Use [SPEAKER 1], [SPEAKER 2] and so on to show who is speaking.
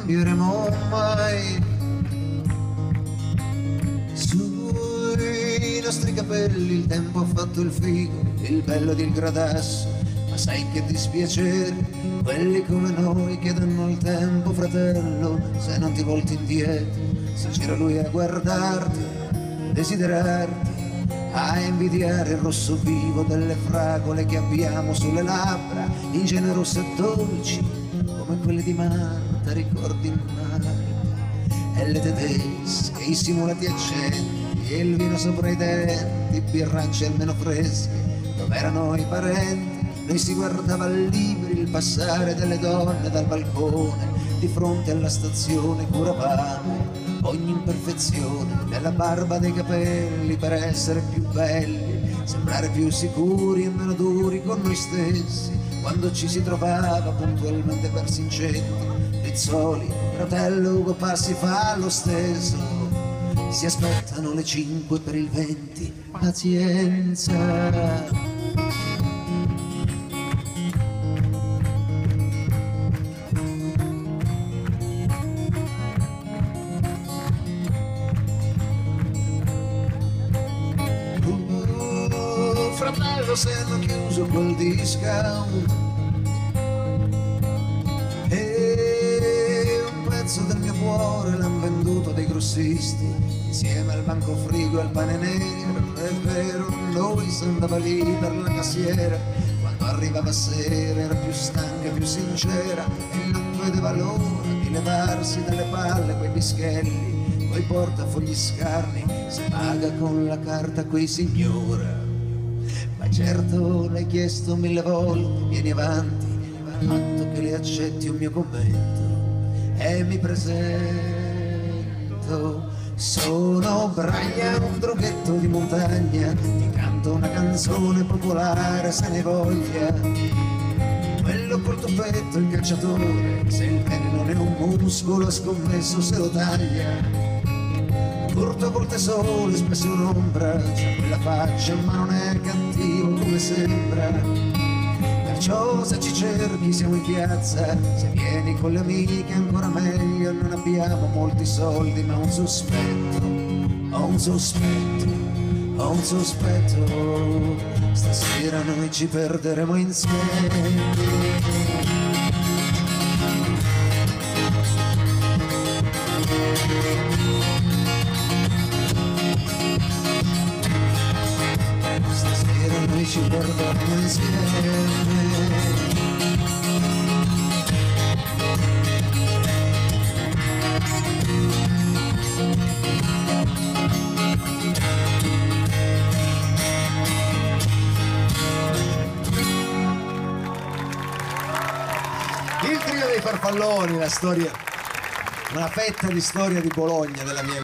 [SPEAKER 1] cambieremo mai. Sui nostri capelli il tempo ha fatto il figo, il bello ed il gradasso, ma sai che dispiacere, quelli come noi che danno il tempo, fratello, se non ti volti indietro, se gira lui a guardarti, desiderarti, a invidiare il rosso vivo delle fragole che abbiamo sulle labbra, ingenerose e dolci, come quelle di Marta, ricordi il mare, e le tedesche, i simulati accenti, e il vino sopra i denti, birracce almeno fresche, dove erano i parenti, noi si guardava liberi il passare delle donne dal balcone, di fronte alla stazione curavamo ogni imperfezione nella barba dei capelli per essere più belli, sembrare più sicuri e meno duri con noi stessi, quando ci si trovava puntualmente verso incendi. Rizzoli, fratello Ugo Passi fa lo stesso, si aspettano le 5 per il 20, pazienza. Fratello, se hanno chiuso quel discount e un pezzo del mio cuore l'han venduto dei grossisti insieme al banco frigo e al pane nero. È vero, noi si andava lì per la cassiera, quando arrivava sera era più stanca, più sincera e non vedeva l'ora di levarsi dalle palle quei bischelli, quei portafogli scarni, si paga con la carta quei signora. Ma certo l'hai chiesto 1000 volte, vieni avanti, a patto che le accetti un mio commento e mi presento. Sono Brian, un droghetto di montagna, ti canto una canzone popolare se ne voglia. Quello col tuffetto, il calciatore, se il pene non è un muscolo, scommesso se lo taglia. Corto a volte sole, spesso un'ombra, c'ha quella faccia ma non è cattivo come sembra. Perciò se ci cerchi siamo in piazza, se vieni con le amiche ancora meglio. Non abbiamo molti soldi ma un sospetto, ho un sospetto, ho un sospetto, stasera noi ci perderemo insieme. Noi ci perderemo insieme. Il trio dei Farfalloni, la storia, una fetta di storia di Bologna della mia